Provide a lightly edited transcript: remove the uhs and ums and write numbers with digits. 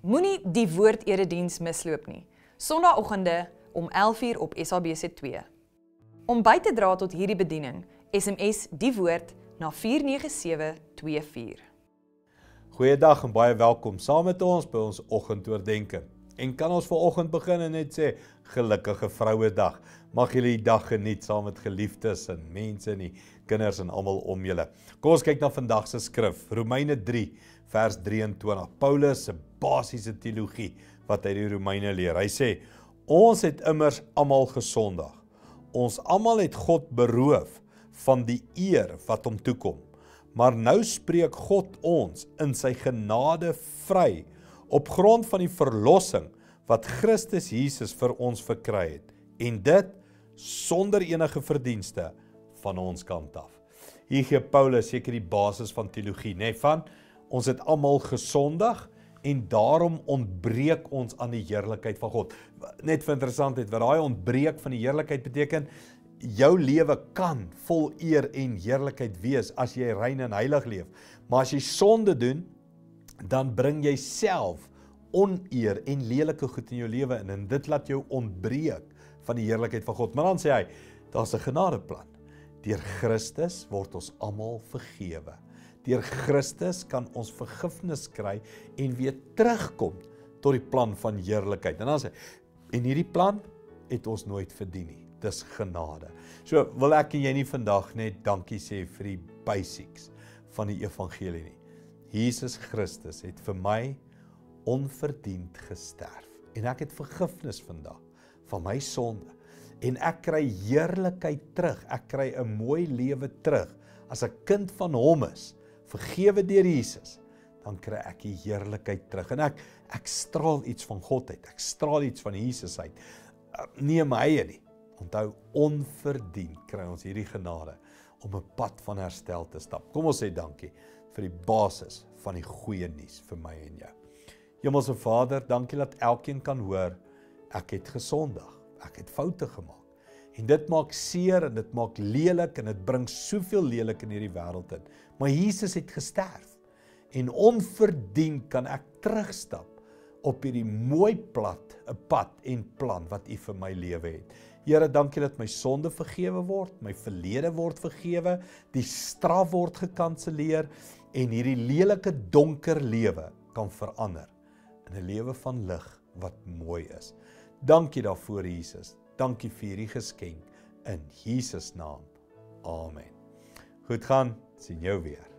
Moenie die woord-erediens misloop nie. Sondagoggende om 11:00 op SABC2. Om by te dra tot hierdie bediening, SMS die woord na 49724. Goeiedag en baie welkom saam met ons by ons oggendoordenkings. En kan ons vanoggend begin en net sê, gelukkige Vrouedag. Mag julle die dag geniet saam met geliefdes en mense en die kinders en almal om julle. Kom ons kyk na vandag se skrif, Romeine 3 vers 23. Paulus se basiese teologie wat uit die Romeine leer. Hy sê, ons het immers almal gesondig. Ons almal het God beroof van die eer wat hom toekom. Maar nou spreek God ons in sy genade vry op grond van die verlossing wat Christus Jesus vir ons verkry het. En dit sonder enige verdienste van ons kant af. Hier gee Paulus seker die basis van teologie, van ons het almal gesondig en daarom ontbreek ons aan die heerlikheid van God. Net vir interessantheid, wat daai ontbreek van die heerlikheid beteken, jou lewe kan vol eer en heerlikheid wees as jy rein en heilig leef. Maar as jy sonde doen, dan bring jy self oneer en lelike goed in jou lewe in en dit laat jou ontbreek van die heerlikheid van God. Maar dan sê hy, daar's 'n genadeplan. Deur Christus word ons almal vergewe. Deur Christus kan ons vergifnis kry en weer terugkom tot die plan van heerlikheid. En dan sê hy, en hierdie plan het ons nooit verdien nie. Dis genade. So wil ek en jy nie vandag net dankie sê vir die basics van die evangelie nie. Jesus Christus het vir my onverdiend gesterf. En ek het vergifnis vandag van my sonde. En ek kry heerlikheid terug. Ek kry 'n mooi lewe terug. As 'n kind van hom is, vergewe deur Jesus, dan kry ek die heerlikheid terug. En ek straal iets van God uit. Ek straal iets van Jesus uit. Nie my eie nie. Onthou, onverdiend kry ons hierdie genade om 'n pad van herstel te stap. Kom ons sê dankie vir die basis van die goeie nuus vir my en jou. Hemelse Vader, dankie dat elkeen kan hoor, ek het gesondig, ek het foute gemaak. En dit maak seer en dit maak lelik en dit bring soveel lelik in hierdie wêreld in. Maar Jesus het gesterf en onverdiend kan ek terugstap op hierdie mooi pad en plan wat U vir my lewe het. Here, dankie dat my sonde vergewe word, my verlede word vergewe, die straf word gekanselleer en hierdie lelike donker lewe kan verander in 'n lewe van lig wat mooi is. Dankie daarvoor, Jesus. Dankie vir hierdie geskenk in Jesus naam. Amen. Goed gaan, sien jou weer.